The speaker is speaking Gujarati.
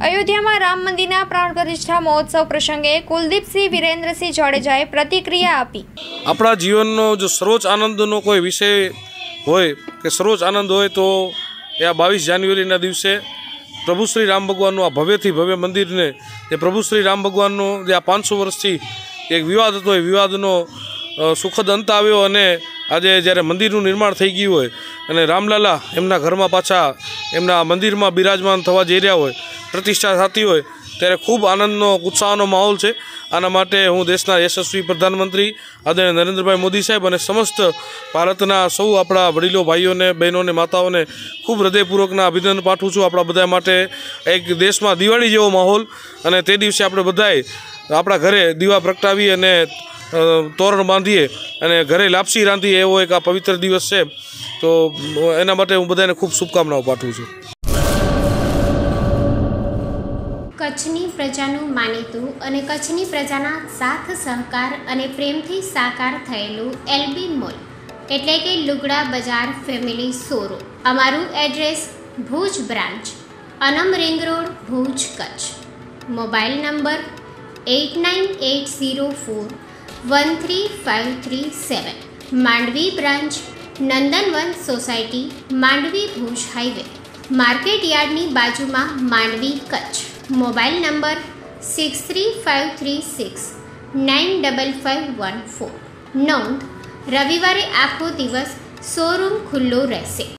અયોધ્યામાં રામ મંદિરના પ્રાણ પ્રતિષ્ઠા મહોત્સવ પ્રસંગે કુલદીપસિંહ વિરેન્દ્રસિંહ જાડેજાએ પ્રતિક્રિયા આપી। આપણા જીવનનો જો સર્વોચ્ચ આનંદનો કોઈ વિષય હોય કે સર્વોચ્ચ આનંદ હોય તો એ આ 22 જાન્યુઆરીના દિવસે પ્રભુ શ્રી રામ ભગવાનનું આ ભવ્યથી ભવ્ય મંદિરને જે પ્રભુ શ્રી રામ ભગવાનનો જે આ 500 વર્ષથી એક વિવાદ હતો એ વિવાદનો સુખદ અંત આવ્યો અને આજે જ્યારે મંદિરનું નિર્માણ થઈ ગયું હોય અને રામલાલા એમના ઘરમાં પાછા એમના મંદિરમાં બિરાજમાન થવા જઈ રહ્યા હોય, પ્રતિષ્ઠા થતી હોય ત્યારે ખૂબ આનંદનો ઉત્સાહનો માહોલ છે। આના માટે હું દેશના યશસ્વી પ્રધાનમંત્રી આદરણીય નરેન્દ્રભાઈ મોદી સાહેબ અને સમસ્ત ભારતના સૌ આપણા વડીલો, ભાઈઓને, બહેનોને, માતાઓને ખૂબ હૃદયપૂર્વકના અભિનંદન પાઠવું છું। આપણા બધા માટે એક દેશમાં દિવાળી જેવો માહોલ અને તે દિવસે આપણે બધાએ આપણા ઘરે દીવા પ્રગટાવી અને તોરણ બાંધીએ અને ઘરે લાપસી રાંધીએ એવો એક આ પવિત્ર દિવસ છે, તો એના માટે હું બધાને ખૂબ શુભકામનાઓ પાઠવું છું। કચ્છની પ્રજાનું માનીતું અને કચ્છની પ્રજાના સાથ સહકાર અને પ્રેમથી સાકાર થયેલું એલબી મોલ એટલે કે લુગડા બજાર ફેમિલી શોરૂમ। અમારું address Bhuj branch, Anam ring road, Bhuj, Kutch. Mobile number 8980413537। Mandvi branch, Nandanvan society, Mandvi, Bhuj highway, market યાર્ડની બાજુમાં, માંડવી, કચ્છ। Mobile number 6353695514। નોંધ: રવિવારે આખો દિવસ શોરૂમ ખુલ્લો રહેશે।